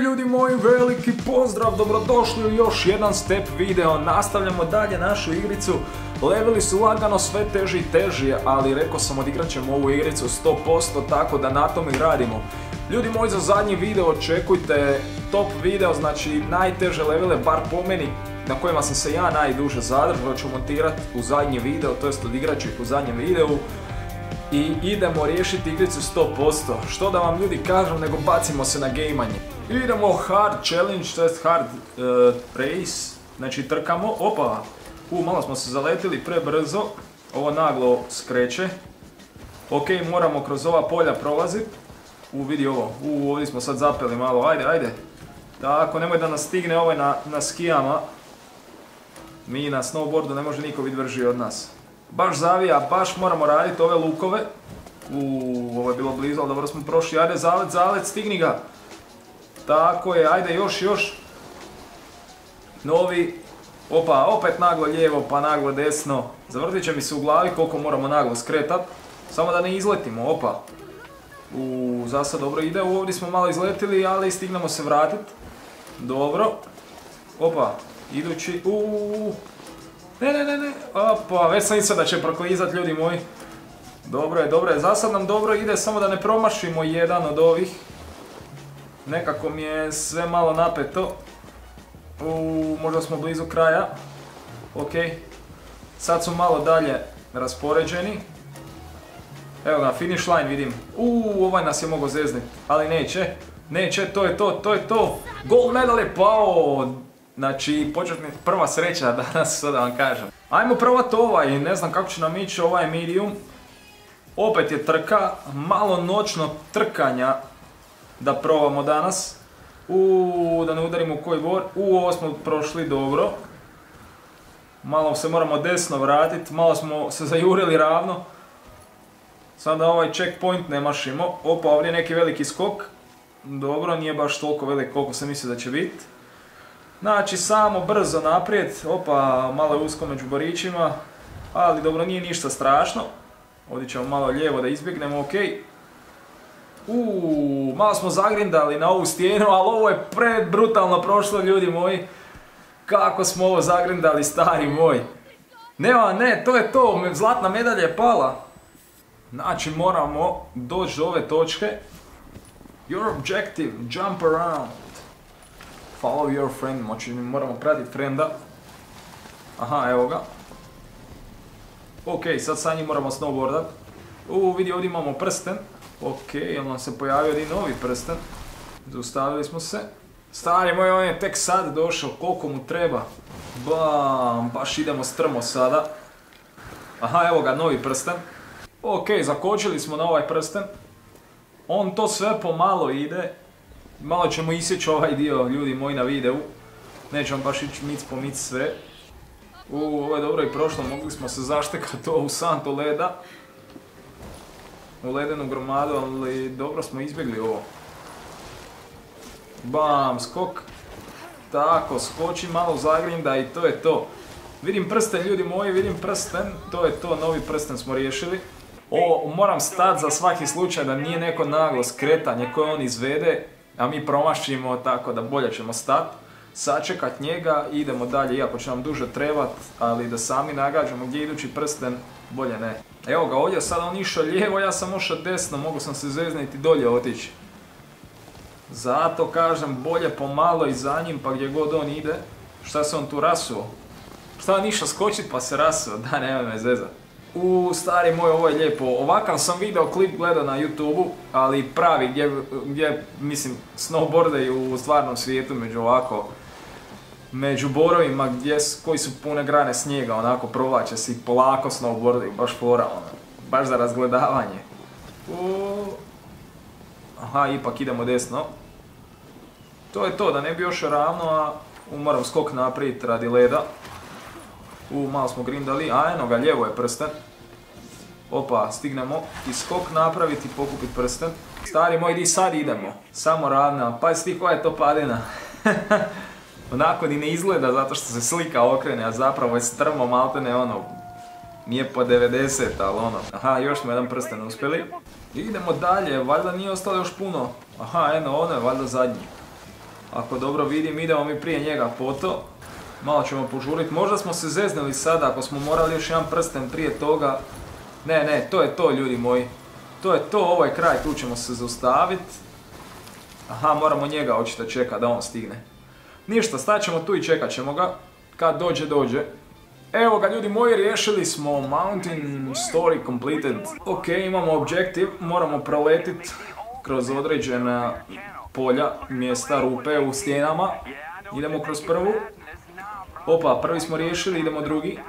Ljudi moji, veliki pozdrav, dobrodošli u još jedan step video. Nastavljamo dalje našu igricu. Leveli su lagano sve teži i teži, ali rekao sam odigrat ćemo ovu igricu 100%, tako da na tome i radimo. Ljudi moji, za zadnji video očekujte top video, znači najteže levele, bar po meni, na kojima sam se ja najduže zadržao, ću montirati u zadnji video, to jest odigrat ću ih u zadnjem videu. I idemo riješiti igricu 100%. Što da vam ljudi kažem, nego bacimo se na gejmanje. Idemo hard challenge, to jest hard race. Znači trkamo, opa. Malo smo se zaletili prebrzo. Ovo naglo skreće. Ok, moramo kroz ova polja prolaziti. Vidi ovo, ovdje smo sad zapeli malo, ajde. Tako, nemoj da nas stigne ovaj na skijama. Mi na snowboardu ne može niko biti brži od nas. Baš zavija, baš moramo raditi ove lukove. Ovo je bilo blizu, ali dobro smo prošli. Ajde, zalet, stigni ga. Tako je, ajde, još. Novi. Opa, opet naglo lijevo, pa naglo desno. Zavrtit će mi se u glavi koliko moramo naglo skretat. Samo da ne izletimo, opa. Zasad dobro ide, ovdje smo malo izletili, ali stignemo se vratit. Dobro. Opa, idući, Ne, opa, već sam mislio da će proklizat, ljudi moji. Dobro je, zasad nam dobro ide, samo da ne promašimo jedan od ovih. Nekako mi je sve malo napeto. Možda smo blizu kraja. Ok. Sad su malo dalje raspoređeni. Evo ga, finish line vidim. Ovaj nas je mogao zeznit, ali neće, to je to. Gold medal je pao. Znači, prva sreća danas, sad da vam kažem. Ajmo probat ovaj, ne znam kako će nam ići ovaj medium. Opet je trka, malo noćno trkanja da probamo danas. Da ne udarimo u koji bor. Ovo smo prošli dobro. Malo se moramo desno vratiti, malo smo se zajurili ravno. Sada ovaj checkpoint ne mašimo. Opa, ovdje je neki veliki skok. Dobro, nije baš toliko velik koliko sam mislio da će biti. Znači, samo brzo naprijed. Opa, malo je usko među borićima. Ali dobro, nije ništa strašno. Ovdje ćemo malo lijevo da izbjegnemo, ok. Malo smo zagrindali na ovu stijenu, ali ovo je brutalno prošlo, ljudi moji. Kako smo ovo zagrindali, stari moj. Ne, to je to, zlatna medalja je pala. Znači, moramo doći do ove točke. Your objective, jump around. Follow your friend, znači moramo pratiti frenda. Aha, evo ga. Ok, sad sa njim moramo snowboardat. Vidi, ovdje imamo prsten. Ok, nam se pojavio jedan novi prsten. Zaustavili smo se. Stari moj, on je tek sad došao, koliko mu treba. Bam, baš idemo strmo sada. Aha, evo ga, novi prsten. Ok, zakočili smo na ovaj prsten. On to sve pomalo ide. Malo ćemo isjeći ovaj dio, ljudi moji, na videu. Nećemo baš ići mic po mic sve. Ovo je dobro i prošlo, mogli smo se zaštekati u santu leda. U ledenu gromadu, ali dobro smo izbjegli ovo. Bam, skok. Tako, skoči malo zagrinda i to je to. Vidim prsten, ljudi moji, vidim prsten. To je to, novi prsten smo riješili. Moram stati za svaki slučaj da nije neko naglo skretanje koje on izvede, a mi promašimo, tako da bolje ćemo stati. Sačekat njega i idemo dalje, iako će nam duže trebat, ali da sami nagađamo gdje je idući prsten, bolje ne. Evo ga, ovdje sad on išao lijevo, ja sam ušao desno, mogu sam se zezniti dolje otići. Zato kažem, bolje pomalo i za njim, pa gdje god on ide. Šta se on tu rasuo? Šta on išao skočit pa se rasuo? Da, nema me zezat. Stari moj, ovo je lijepo. Ovakav sam video klip gledao na YouTube-u, ali pravi, gdje mislim, snowboardaju u stvarnom svijetu među borovima koji su pune grane snijega, onako provlače se i polako snowboardaju, baš fora, baš za razgledavanje. Aha, ipak idemo desno. To je to, da ne bi još ravno, a moram skok naprijed radi leda. Malo smo grindali, a eno ga, lijevo je prsten. Opa, stignemo i skok napraviti i pokupiti prsten. Stari moj, di sad idemo? Samo ravna, pa sti koja je to padina. Onako ni ne izgleda zato što se slika okrene, a zapravo je strmo maltene nije po 90, ali Aha, još smo jedan prsten uspjeli. Idemo dalje, valjda nije ostalo još puno. Aha, eno, ono je valjda zadnji. Ako dobro vidim, idemo mi prije njega po to. Malo ćemo požuriti. Možda smo se zeznili sada ako smo morali još jedan prsten prije toga. Ne, to je to ljudi moji. To je to, ovaj kraj, tu ćemo se zaustaviti. Aha, moramo njega očito čekati da on stigne. Ništa, staćemo tu i čekat ćemo ga. Kad dođe, dođe. Evo ga ljudi moji, riješili smo Mountain Story Completed. Ok, imamo objective, moramo proletiti kroz određena polja, mjesta, rupe u stijenama. Idemo kroz prvu. Opa, prvi smo riješili, idemo drugi.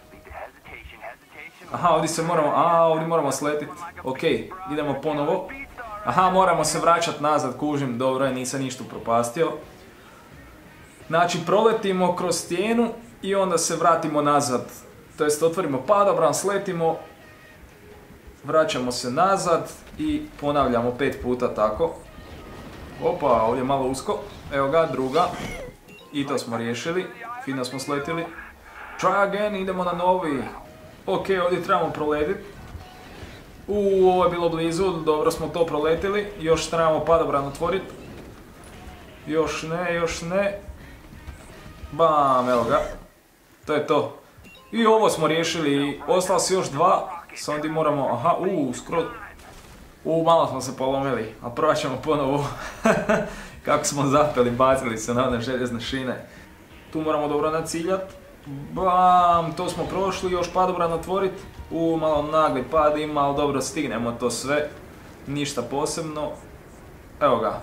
Aha, ovdje moramo sletiti. Ok, idemo ponovo. Aha, moramo se vraćati nazad, kužim, dobro je, nisam ništa propastio. Znači, proletimo kroz stijenu i onda se vratimo nazad. To jest, otvorimo padobran, sletimo, vraćamo se nazad i ponavljamo 5 puta tako. Opa, ovdje je malo usko. Evo ga, druga. I to smo riješili. Fino smo sletili. Try again, idemo na novi. Ok, ovdje trebamo proletiti. Ovo je bilo blizu, dobro smo to proletili. Još trebamo padobran otvoriti. Još ne. Bam, evo ga. To je to. I ovo smo riješili, ostalo se još 2. Samo ovdje moramo, aha, skroz. Malo smo se polomili, a prvo ćemo ponovo. Kako smo zapeli, bacili se na one željezne šine. Tu moramo dobro naciljati. Bam, to smo prošli, još padobran otvoriti. Malo nagli pad ima, ali dobro stignemo to sve. Ništa posebno. Evo ga.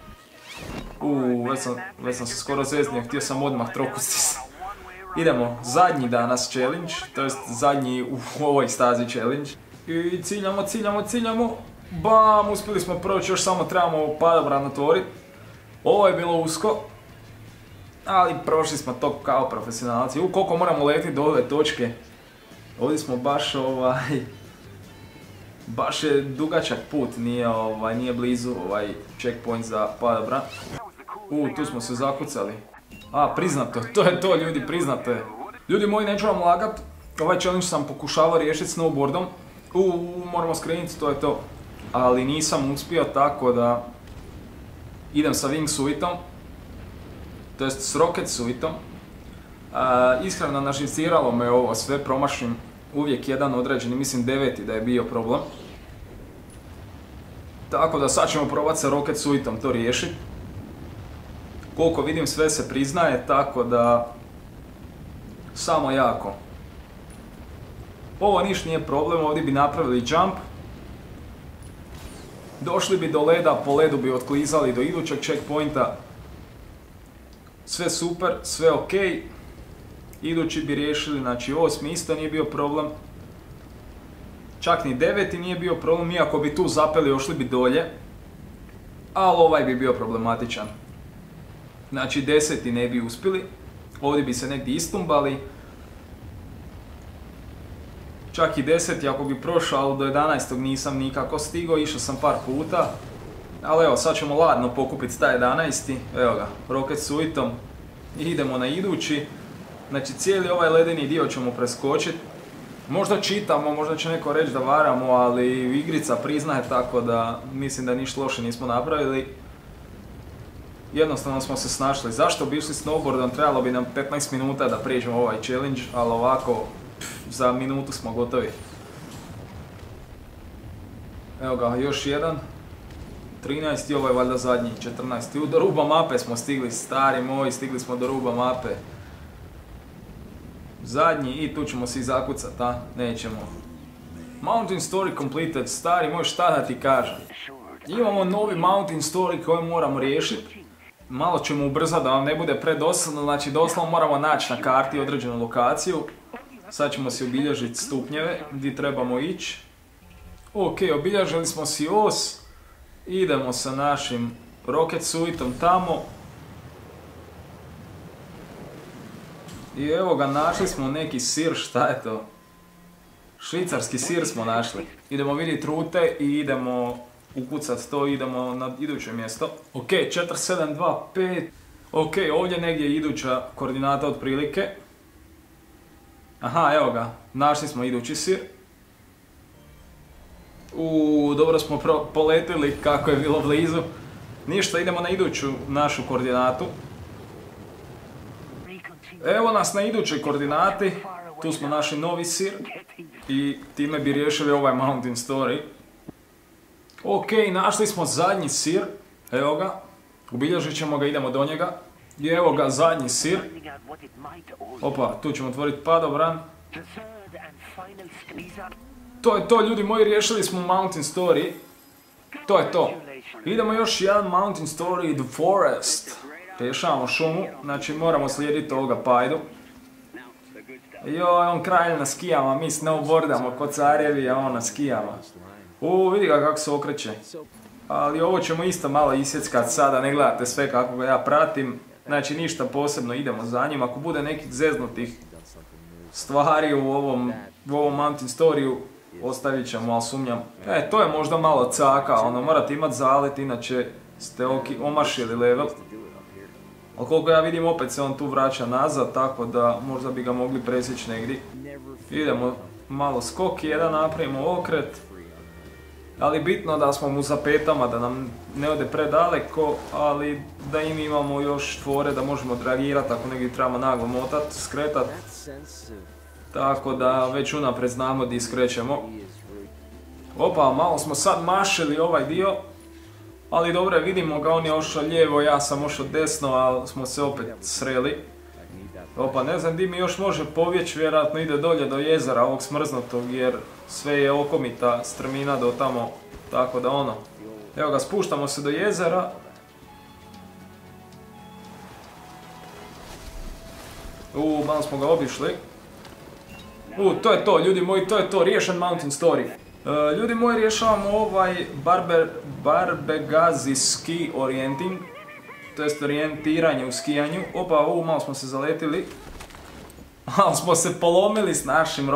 Već sam se skoro zeznio, htio sam odmah trokustis. Idemo, zadnji danas challenge, to jest zadnji u ovoj stazi challenge. I ciljamo. Bam, uspjeli smo proći, još samo trebamo padobran otvoriti. Ovo je bilo usko. Ali prošli smo to kao profesionalci. Koliko moramo letiti do ove točke. Ovdje smo baš je dugačak put, nije blizu checkpoint za padobran. Tu smo se zakucali. Priznato, to je to ljudi, priznato je. Ljudi moji, neću vam lagat, ovaj challenge sam pokušavao riješiti snowboardom. Moramo skrenuti, to je to. Ali nisam uspio, tako da idem sa wingsuitom. To jest s rocket suitom. Iskreno naživciralo me ovo sve, promašim uvijek jedan određeni, mislim 9. da je bio problem. Tako da sad ćemo probati sa rocket suitom to riješiti. Koliko vidim sve se priznaje, tako da samo jako. Ovo ništa nije problem, ovdje bi napravili jump. Došli bi do leda, po ledu bi otklizali do idućeg checkpointa. Sve super, sve ok. Idući bi riješili, znači 8. isto nije bio problem. Čak ni 9. nije bio problem, iako bi tu zapeli, ošli bi dolje. Ali ovaj bi bio problematičan. Znači 10. ne bi uspjeli. Ovdje bi se negdje istumbali. Čak i 10. ako bi prošao, ali do 11. nisam nikako stigao, išao sam par puta. Ali evo, sad ćemo ladno pokupiti taj 11. Evo ga, rocket suitom. I idemo na idući. Znači cijeli ovaj ledeni dio ćemo preskočiti. Možda čitamo, možda će neko reći da varamo, ali igrica priznaje, tako da mislim da ništa loše nismo napravili. Jednostavno smo se snašli. Zašto bi išli snowboardom? Trebalo bi nam 15 minuta da prijeđemo ovaj challenge, ali ovako za minutu smo gotovi. Evo ga, još jedan. 13. ovo je valjda zadnji, 14. Do ruba mape smo stigli, stari moji, stigli smo do ruba mape. Zadnji i tu ćemo se i zakucat, a? Nećemo. Mountain Story Completed, stari moj, šta da ti kažem. Imamo novi Mountain Story koji moramo riješiti. Malo ćemo ubrzati da vam ne bude predosadno, znači doslovno moramo naći na karti određenu lokaciju. Sad ćemo si obilježiti stupnjeve gdje trebamo ići. Ok, obilježili smo si os. Idemo sa našim rocket suitom tamo. I evo ga, našli smo neki sir, šta je to? Švicarski sir smo našli. Idemo vidjeti rute i idemo ukucati to, idemo na iduće mjesto. Ok, 4725. Ok, ovdje negdje je iduća koordinata otprilike. Aha, evo ga, našli smo idući sir. Dobro smo poletili kako je bilo blizu. Ništa, idemo na iduću našu koordinatu. Evo nas na idućoj koordinati. Tu smo našli novi sir. I time bi riješili ovaj Mountain Story. Ok, našli smo zadnji sir. Evo ga. Obilježit ćemo ga, idemo do njega. I evo ga, zadnji sir. Opa, tu ćemo otvoriti padobran. To je to, ljudi moji, riješili smo Mountain Story. To je to. Idemo još jedan Mountain Story, The Forest. Rješavamo šumu, znači moramo slijediti ovoga Pajdu. Joj, on kralj na skijama, mi snowboardamo ko carjevi, a on na skijama. Vidi ga kako se okreće. Ali ovo ćemo isto malo isjeckat sada, ne gledate sve kako ga ja pratim. Znači ništa posebno, idemo za njim. Ako bude nekih zeznutih stvari u ovom Mountain Storyu, ostavit ćemo, ali sumnjam. To je možda malo caka, ono, morate imati zalet, inače ste omašili level. Ali koliko ja vidim, opet se on tu vraća nazad, tako da možda bi ga mogli presjeći negdje. Idemo malo skok, jedan napravimo okret. Ali bitno da smo mu za petama, da nam ne ode predaleko, ali da im imamo još tvore da možemo odreagirati ako negdje trebamo naglo motat, skretat. Tako da već unaprijed znamo gdje skrećemo. Opa, malo smo sad mašili ovaj dio. Ali dobro, vidimo ga, on je ošao lijevo, ja sam ošao desno, ali smo se opet sreli. Opa, ne znam di mi još može povjeći, vjerojatno ide dolje do jezera ovog smrznutog, jer sve je okomita strmina do tamo, tako da ono. Evo ga, spuštamo se do jezera. Malo smo ga obišli. To je to, ljudi moji, to je to, riješen Mountain Story. Ljudi moji, rješavamo ovaj Barbegazi Ski Orienting, to jest orijentiranje u skijanju. Opa, malo smo se zaletili. Malo smo se polomili s našim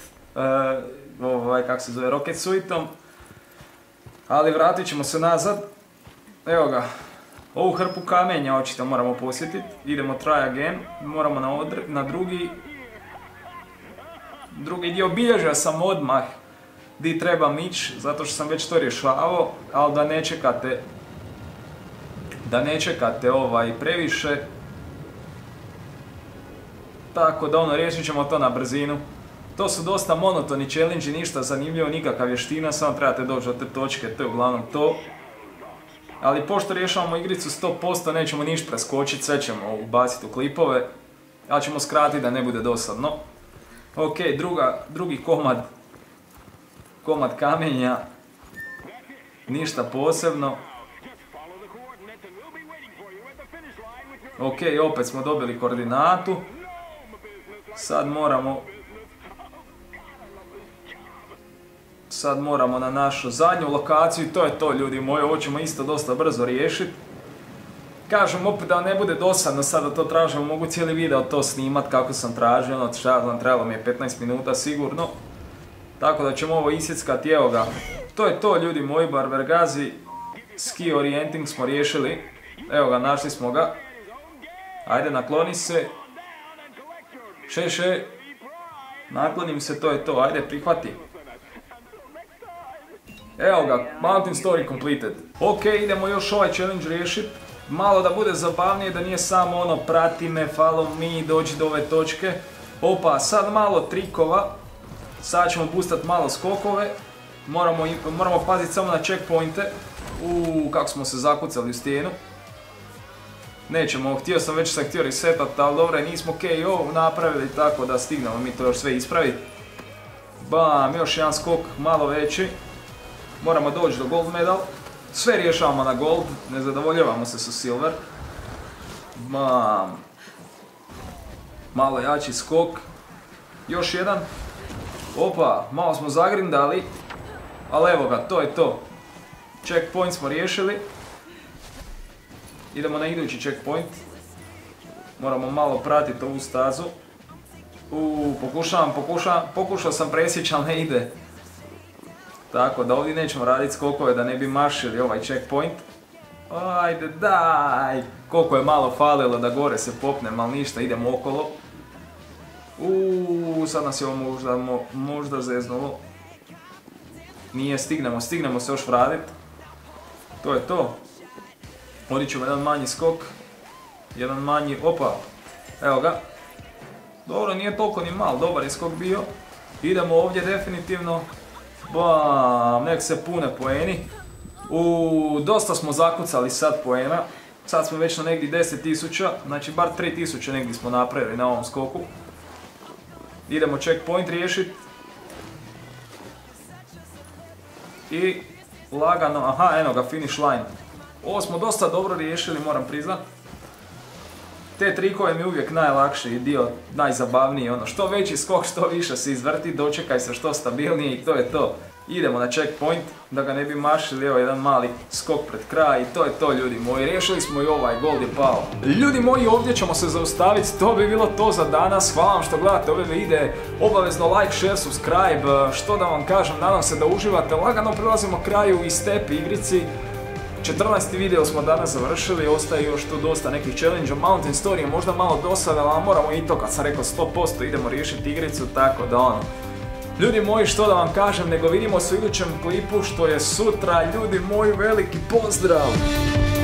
Rocket Suitom. Ali vratit ćemo se nazad. Evo ga. Ovu hrpu kamenja očito moramo posjetiti. Idemo try again. Moramo na drugi dio. Obilježio sam odmah di trebam ići, zato što sam već to rješavao, ali da ne čekate previše. Tako da ono, riješit ćemo to na brzinu. To su dosta monotoni challenge, ništa zanimljivo, nikakva vještina, samo trebate doći do te točke, to je uglavnom to. Ali pošto rješavamo igricu 100%, nećemo ništa preskočiti, sve ćemo ubaciti u klipove, ali ćemo skratiti da ne bude dosadno. Ok, drugi komad kamenja, ništa posebno. Ok, opet smo dobili koordinatu. Sad moramo na našu zadnju lokaciju i to je to, ljudi moji, ovo ćemo isto dosta brzo riješiti. Kažem opet da ne bude dosadno sada to tražimo, mogu cijeli video to snimat kako sam tražio, ono trebalo mi je 15 minuta sigurno. Tako da ćemo ovo isjeckati, evo ga. To je to, ljudi moji, Barbegazi Ski Orienting smo riješili. Evo ga, našli smo ga. Ajde, nakloni se. Naklonim se, to je to, ajde, prihvati. Evo ga, Mountain Story completed. Ok, idemo još ovaj challenge riješiti. Malo da bude zabavnije, da nije samo ono prati me, follow me, dođi do ove točke. Opa, sad malo trikova. Sad ćemo boostati malo skokove. Moramo paziti samo na checkpointe. Kako smo se zakucali u stijenu. Nećemo, htio sam već se resetati, ali dobro, nismo KO napravili, tako da stignemo mi to još sve ispraviti. Bam, još jedan skok malo veći. Moramo doći do gold medal. Sve rješavamo na gold, ne zadovoljavamo se sa silver. Bam. Malo jači skok. Još jedan. Opa, malo smo zagrindali. Ali evo ga, to je to. Checkpoint smo riješili. Idemo na idući checkpoint. Moramo malo pratiti ovu stazu. Pokušao sam presjeći, ali ne ide. Tako da ovdje nećemo raditi skokove da ne bi mašili ovaj checkpoint. Ajde, daj! Koliko je malo falilo da gore se popnem, ali ništa, idemo okolo. Sad nas je ovo možda zeznulo. Nije, stignemo se još vratiti. To je to. Odit ćemo jedan manji skok. Jedan manji, opa, evo ga. Dobro, nije toliko ni mal, dobar je skok bio. Idemo ovdje definitivno. Bam, nek se pune poeni. Dosta smo zakucali sad poena. Sad smo već na negdje 10.000, znači bar 3.000 negdje smo napravili na ovom skoku. Idemo checkpoint riješiti. I lagano, aha, eno ga, finish line. Ovo smo dosta dobro riješili, moram priznat. Te trikove mi uvijek najlakši i dio najzabavniji, ono, što veći skok, što više se izvrti, dočekaj se što stabilnije i to je to. Idemo na checkpoint, da ga ne bi mašili, evo jedan mali skok pred kraj i to je to ljudi moji, riješili smo i ovaj, gold je pao. Ljudi moji, ovdje ćemo se zaustaviti, to bi bilo to za danas, hvala vam što gledate ove videe, obavezno like, share, subscribe, što da vam kažem, nadam se da uživate, lagano prilazimo kraju i step igrici. 14. video smo danas završili, ostaje još tu dosta nekih challenge, Mountain Story je možda malo dosadan, ali moramo i to kad sam rekao 100% idemo riješiti igricu, tako da ono. Ljudi moji, što da vam kažem, nego vidimo se u idućem klipu što je sutra, ljudi moji, veliki pozdrav!